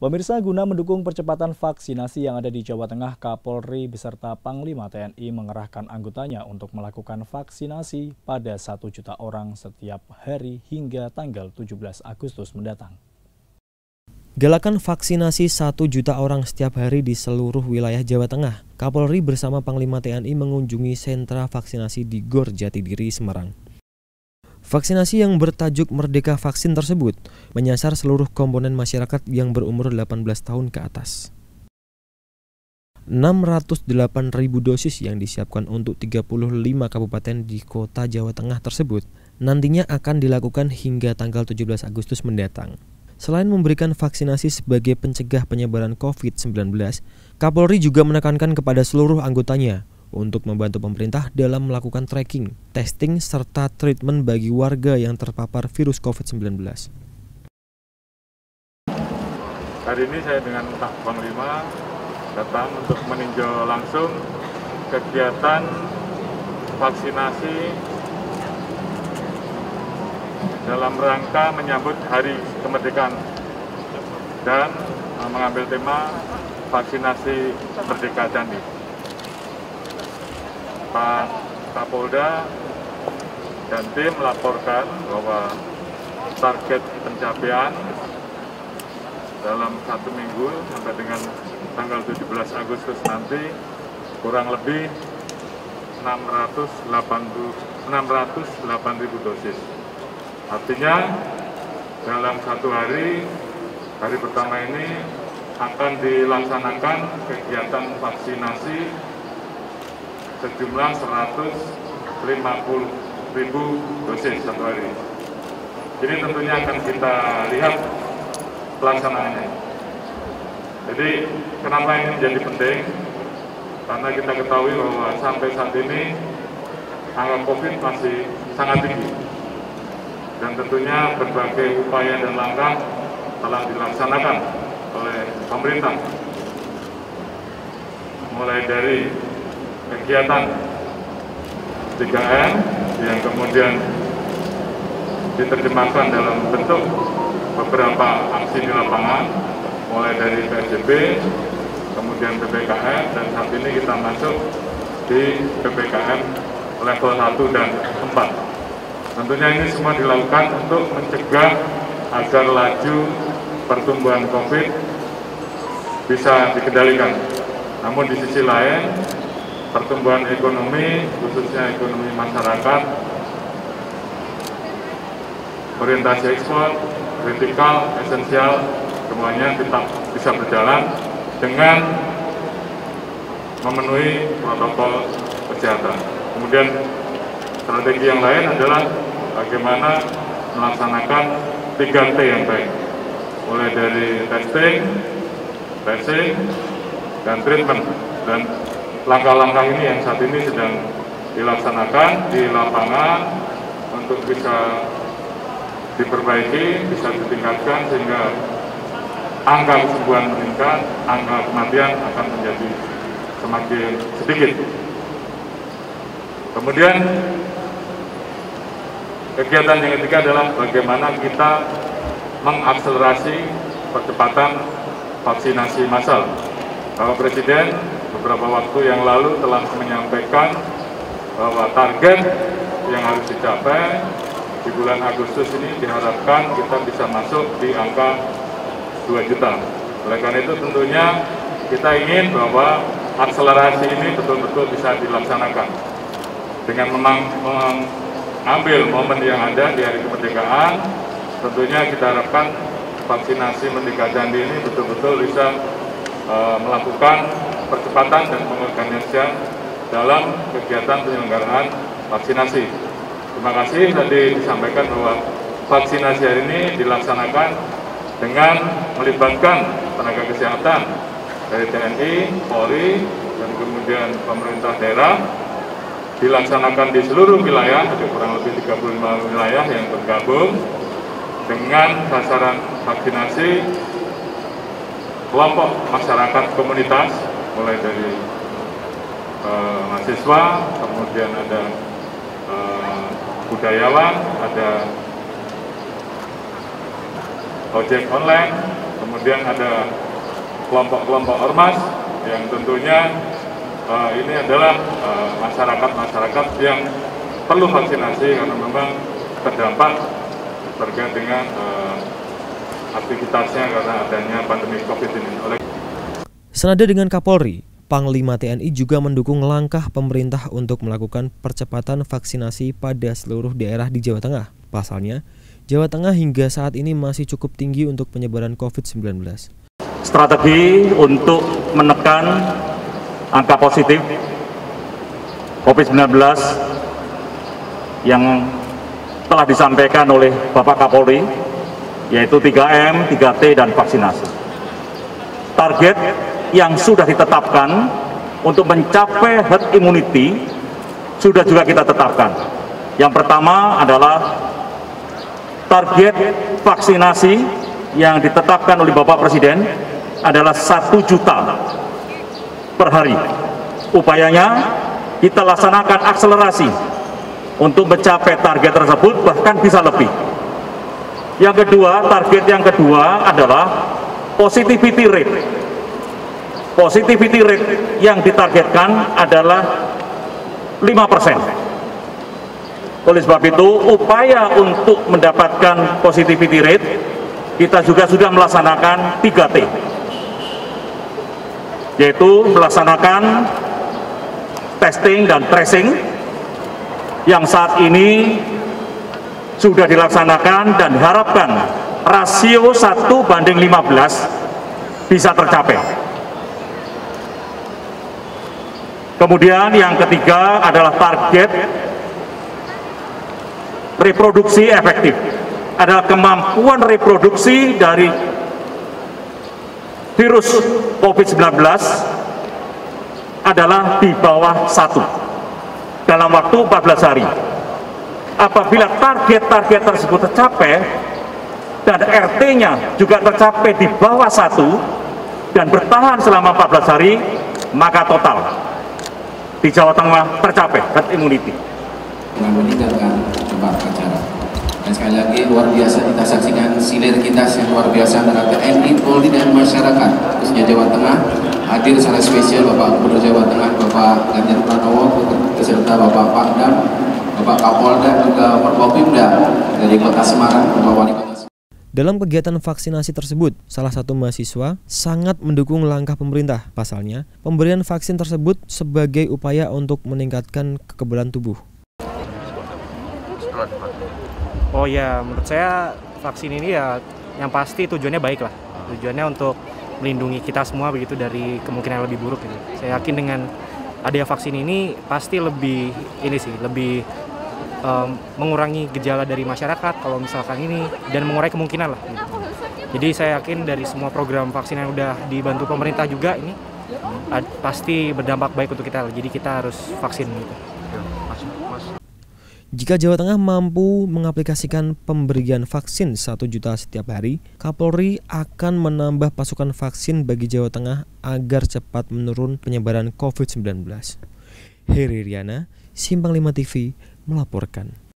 Pemirsa, guna mendukung percepatan vaksinasi yang ada di Jawa Tengah, Kapolri beserta Panglima TNI mengerahkan anggotanya untuk melakukan vaksinasi pada 1 juta orang setiap hari hingga tanggal 17 Agustus mendatang. Galakan vaksinasi 1 juta orang setiap hari di seluruh wilayah Jawa Tengah. Kapolri bersama Panglima TNI mengunjungi sentra vaksinasi di Gor Jatidiri, Semarang. Vaksinasi yang bertajuk Merdeka Vaksin tersebut menyasar seluruh komponen masyarakat yang berumur 18 tahun ke atas. 608.000 dosis yang disiapkan untuk 35 kabupaten di kota Jawa Tengah tersebut nantinya akan dilakukan hingga tanggal 17 Agustus mendatang. Selain memberikan vaksinasi sebagai pencegah penyebaran COVID-19, Kapolri juga menekankan kepada seluruh anggotanya untuk membantu pemerintah dalam melakukan tracking, testing, serta treatment bagi warga yang terpapar virus COVID-19. Hari ini saya dengan Pak Panglima datang untuk meninjau langsung kegiatan vaksinasi dalam rangka menyambut Hari Kemerdekaan dan mengambil tema vaksinasi Merdeka Candi. Pak Kapolda dan tim melaporkan bahwa target pencapaian dalam 1 minggu sampai dengan tanggal 17 Agustus nanti kurang lebih 608.000 dosis. Artinya dalam 1 hari pertama ini akan dilaksanakan kegiatan vaksinasi sejumlah 150.000 dosis 1 hari. Jadi tentunya akan kita lihat pelaksanaannya. Jadi kenapa ini menjadi penting? Karena kita ketahui bahwa sampai saat ini angka COVID masih sangat tinggi. Dan tentunya berbagai upaya dan langkah telah dilaksanakan oleh pemerintah. Mulai dari kegiatan 3M yang kemudian diterjemahkan dalam bentuk beberapa aksi di lapangan, mulai dari PSBB, kemudian PPKM, dan saat ini kita masuk di PPKM level 1 dan 4. Tentunya ini semua dilakukan untuk mencegah agar laju pertumbuhan COVID bisa dikendalikan. Namun di sisi lain, pertumbuhan ekonomi, khususnya ekonomi masyarakat, orientasi ekspor, kritikal, esensial, semuanya tetap bisa berjalan dengan memenuhi protokol kesehatan. Kemudian strategi yang lain adalah bagaimana melaksanakan 3T yang baik, mulai dari testing, tracing, dan treatment. Dan langkah-langkah ini yang saat ini sedang dilaksanakan di lapangan untuk bisa diperbaiki, bisa ditingkatkan sehingga angka kesembuhan meningkat, angka kematian akan menjadi semakin sedikit. Kemudian kegiatan yang ketiga adalah bagaimana kita mengakselerasi percepatan vaksinasi massal. Bapak Presiden beberapa waktu yang lalu telah menyampaikan bahwa target yang harus dicapai di bulan Agustus ini diharapkan kita bisa masuk di angka 2 juta. Oleh karena itu tentunya kita ingin bahwa akselerasi ini betul-betul bisa dilaksanakan dengan mengambil momen yang ada di Hari Kemerdekaan. Tentunya kita harapkan vaksinasi Merdeka Candi ini betul-betul bisa melakukan percepatan dan pengorganisasian dalam kegiatan penyelenggaraan vaksinasi. Terima kasih tadi disampaikan bahwa vaksinasi hari ini dilaksanakan dengan melibatkan tenaga kesehatan dari TNI, Polri, dan kemudian pemerintah daerah, dilaksanakan di seluruh wilayah, ada kurang lebih 35 wilayah yang bergabung dengan sasaran vaksinasi kelompok masyarakat komunitas, mulai dari mahasiswa, kemudian ada budayawan, ada ojek online, kemudian ada kelompok-kelompok ormas yang tentunya ini adalah masyarakat yang perlu vaksinasi karena memang terdampak terkait dengan aktivitasnya karena adanya pandemi COVID ini. Senada dengan Kapolri, Panglima TNI juga mendukung langkah pemerintah untuk melakukan percepatan vaksinasi pada seluruh daerah di Jawa Tengah. Pasalnya, Jawa Tengah hingga saat ini masih cukup tinggi untuk penyebaran COVID-19. Strategi untuk menekan angka positif COVID-19 yang telah disampaikan oleh Bapak Kapolri, yaitu 3M, 3T, dan vaksinasi. Target yang sudah ditetapkan untuk mencapai herd immunity sudah juga kita tetapkan. Yang pertama adalah target vaksinasi yang ditetapkan oleh Bapak Presiden adalah 1 juta per hari. Upayanya kita laksanakan akselerasi untuk mencapai target tersebut, bahkan bisa lebih. Yang kedua, target yang kedua adalah positivity rate. Positivity rate yang ditargetkan adalah 5%. Oleh sebab itu, upaya untuk mendapatkan positivity rate, kita juga sudah melaksanakan 3T, yaitu melaksanakan testing dan tracing yang saat ini sudah dilaksanakan dan diharapkan rasio 1:15 bisa tercapai. Kemudian yang ketiga adalah target reproduksi efektif. Adalah kemampuan reproduksi dari virus COVID-19 adalah di bawah 1 dalam waktu 14 hari. Apabila target-target tersebut tercapai dan RT-nya juga tercapai di bawah 1 dan bertahan selama 14 hari, maka total di Jawa Tengah tercapai herd immunity. Dengan meninggalkan tempat acara. Dan sekali lagi luar biasa kita saksikan sinergitas yang luar biasa antara TNI, Polri, dan masyarakat khususnya Jawa Tengah. Hadir secara spesial Bapak Gubernur Jawa Tengah, Bapak Ganjar Pranowo, beserta Bapak Pangdam, Bapak Kapolda, juga Forkopimda dari Kota Semarang, Bapak Wali Kota. Dalam kegiatan vaksinasi tersebut, salah satu mahasiswa sangat mendukung langkah pemerintah. Pasalnya, pemberian vaksin tersebut sebagai upaya untuk meningkatkan kekebalan tubuh. Oh ya, menurut saya vaksin ini ya yang pasti tujuannya baik lah. Tujuannya untuk melindungi kita semua begitu dari kemungkinan yang lebih buruk gitu. Saya yakin dengan adanya vaksin ini pasti lebih mengurangi gejala dari masyarakat kalau misalkan ini dan mengurangi kemungkinan lah gitu. Jadi saya yakin dari semua program vaksin yang udah dibantu pemerintah juga ini pasti berdampak baik untuk kita. Jadi kita harus vaksin gitu. Jika Jawa Tengah mampu mengaplikasikan pemberian vaksin 1 juta setiap hari, Kapolri akan menambah pasukan vaksin bagi Jawa Tengah agar cepat menurun penyebaran COVID-19. Heri Riana, Simpang 5 TV, melaporkan.